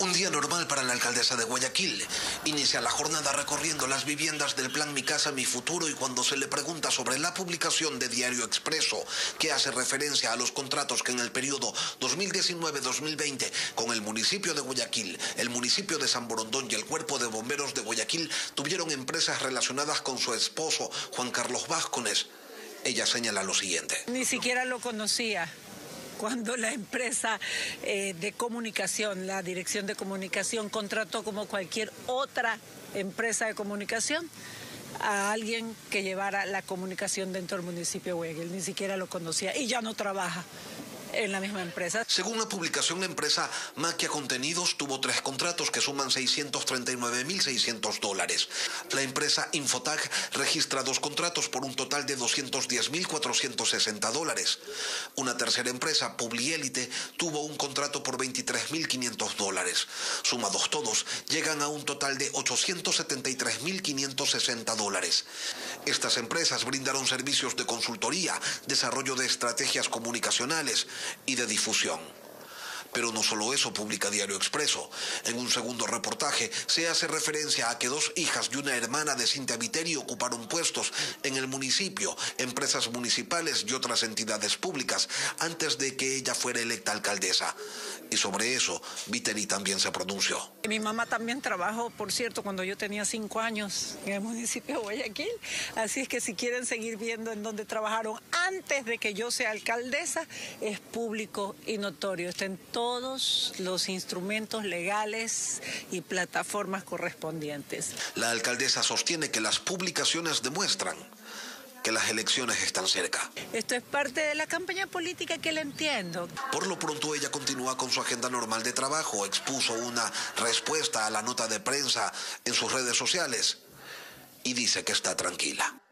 Un día normal para la alcaldesa de Guayaquil. Inicia la jornada recorriendo las viviendas del plan Mi Casa, Mi Futuro, y cuando se le pregunta sobre la publicación de Diario Expreso, que hace referencia a los contratos que en el periodo 2019-2020 con el municipio de Guayaquil, el municipio de San Borondón y el Cuerpo de Bomberos de Guayaquil tuvieron empresas relacionadas con su esposo, Juan Carlos Vázquez, ella señala lo siguiente. Ni siquiera lo conocía. Cuando la empresa de comunicación, la dirección de comunicación, contrató como cualquier otra empresa de comunicación a alguien que llevara la comunicación dentro del municipio de Guayaquil. Ni siquiera lo conocía y ya no trabaja en la misma empresa. Según la publicación, la empresa Maquia Contenidos tuvo 3 contratos que suman $639.600. La empresa Infotag registra 2 contratos por un total de $210.460. Una tercera empresa, Publiélite, tuvo un contrato por $23.500. Sumados todos, llegan a un total de $873.560. Estas empresas brindaron servicios de consultoría, desarrollo de estrategias comunicacionales y de difusión. Pero no solo eso publica Diario Expreso. En un segundo reportaje se hace referencia a que 2 hijas y una hermana de Cintia Viteri ocuparon puestos en el municipio, empresas municipales y otras entidades públicas antes de que ella fuera electa alcaldesa. Y sobre eso, Viteri también se pronunció. Mi mamá también trabajó, por cierto, cuando yo tenía 5 años en el municipio de Guayaquil. Así es que si quieren seguir viendo en dónde trabajaron antes de que yo sea alcaldesa, es público y notorio. Está en todos los instrumentos legales y plataformas correspondientes. La alcaldesa sostiene que las publicaciones demuestran que las elecciones están cerca. Esto es parte de la campaña política, que la entiendo. Por lo pronto ella continúa con su agenda normal de trabajo. Expuso una respuesta a la nota de prensa en sus redes sociales y dice que está tranquila.